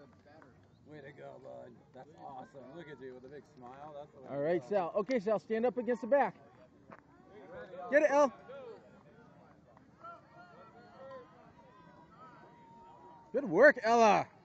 Way to go, bud. That's awesome. Look at you with a big smile. That's the way. All right, Sal. Okay, Sal, stand up against the back. Get it, El. Good work, Ella.